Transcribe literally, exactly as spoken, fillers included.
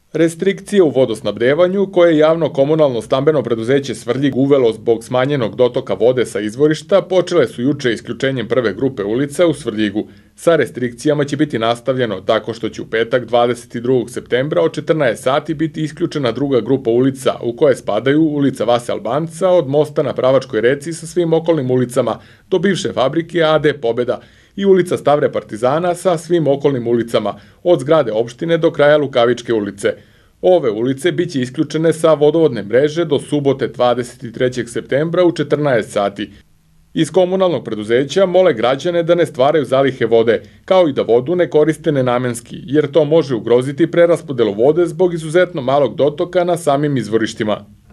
Restrikcije u vodosnabdevanju, koje je javno komunalno stambeno preduzeće Svrljig uvelo zbog smanjenog dotoka vode sa izvorišta, počele su juče isključenjem prve grupe ulica u Svrljigu. Sa restrikcijama će biti nastavljeno tako što će u petak dvadeset drugog septembra od četrnaest sati biti isključena druga grupa ulica u koje spadaju ulica Vase Albanca od mosta na Pravačkoj reci sa svim okolnim ulicama do bivše fabrike A D Pobeda i ulica Stavre Partizana sa svim okolnim ulicama, od zgrade opštine do kraja Lukavičke ulice. Ove ulice biće isključene sa vodovodne mreže do subote dvadeset trećeg septembra u četrnaest sati. Iz komunalnog preduzeća mole građane da ne stvaraju zalihe vode, kao i da vodu ne koriste nenamenski, jer to može ugroziti preraspodelu vode zbog izuzetno malog dotoka na samim izvorištima.